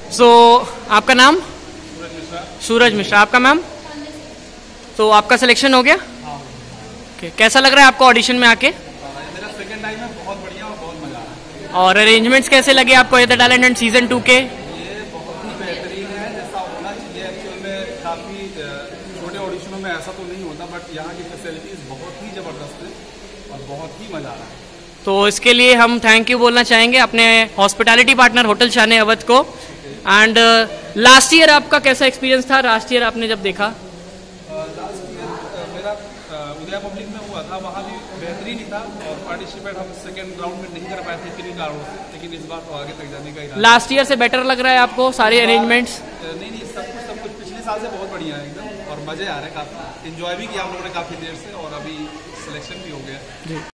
सो आपका नाम? सूरज मिश्रा। आपका मैम? तो आपका सिलेक्शन हो गया? okay. कैसा लग रहा है आपको ऑडिशन में आके? मेरा सेकंड टाइम है, बहुत बढ़िया और बहुत मजा आ रहा है। और अरेंजमेंट्स कैसे लगे आपको द टैलेंट एंड सीजन 2 के? ये बहुत ही बेहतरीन है, जैसा होना चाहिए। एक्चुअल में काफ़ी छोटे ऑडिशनों में ऐसा तो नहीं होता, बट यहाँ की फैसिलिटीज़ बहुत ही ज़बरदस्त है और बहुत ही मज़ा आ रहा है। तो इसके लिए हम थैंक यू बोलना चाहेंगे अपने हॉस्पिटैलिटी पार्टनर होटल शान अवध को। एंड लास्ट ईयर आपका कैसा एक्सपीरियंस था? लास्ट ईयर आपने जब देखा? लास्ट ईयर मेरा उदया पब्लिक में हुआ था, वहाँ भी बेहतरीन ही था और पार्टिसिपेट हम सेकेंड राउंड में नहीं कर पाए थे किन्हीं कारणों से, लेकिन इस बार तो आगे तक जाने का इरादा। लास्ट ईयर से बेटर लग रहा है आपको सारे अरेंजमेंट्स? नहीं, सब कुछ पिछले साल से बहुत बढ़िया है एकदम, और मज़े आ रहे हैं काफ़ी। इन्जॉय भी किया हम लोगों ने काफ़ी देर से, और अभी सिलेक्शन भी हो गया।